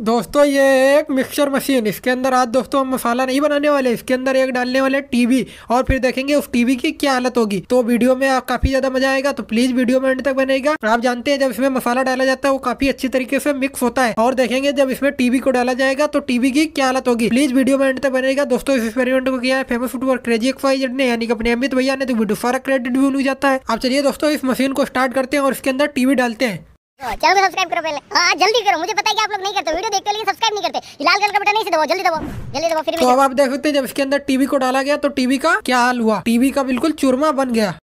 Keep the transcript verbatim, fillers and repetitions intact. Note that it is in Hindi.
दोस्तों ये एक मिक्सचर मशीन, इसके अंदर आज दोस्तों हम मसाला नहीं बनाने वाले, इसके अंदर एक डालने वाले टीवी और फिर देखेंगे उस टीवी की क्या हालत होगी। तो वीडियो में काफी ज्यादा मजा आएगा, तो प्लीज वीडियो में एंड तक बनेगा। आप जानते हैं जब इसमें मसाला डाला जाता है वो काफी अच्छी तरीके से मिक्स होता है, और देखेंगे जब इसमें टीवी को डाला जाएगा तो टीवी की क्या हालत होगी। प्लीज वीडियो में एंड तक बनेगा। दोस्तों इस एक्सपेरिमेंट को किया है फेमस फूडवर क्रेजी एक्स वाई जेड ने, यानी कि अपने अमित भैया ने, तो वीडियो सारा क्रेडिट भी मिल जाता है। आप चलिए दोस्तों इस मशीन को स्टार्ट करते हैं और इसके अंदर टीवी डालते हैं। चैनल को सब्सक्राइब करो पहले। हाँ जल्दी करो, मुझे पता है कि आप लोग नहीं करते, वीडियो देखते हो लेकिन सब्सक्राइब नहीं करते। लाल कलर का बटन नहीं से दबाओ, जल्दी दबाओ जल्दी दबाओ। फिर तो अब आप देख सकते हैं जब इसके अंदर टीवी को डाला गया तो टीवी का क्या हाल हुआ। टीवी का बिल्कुल चूरमा बन गया।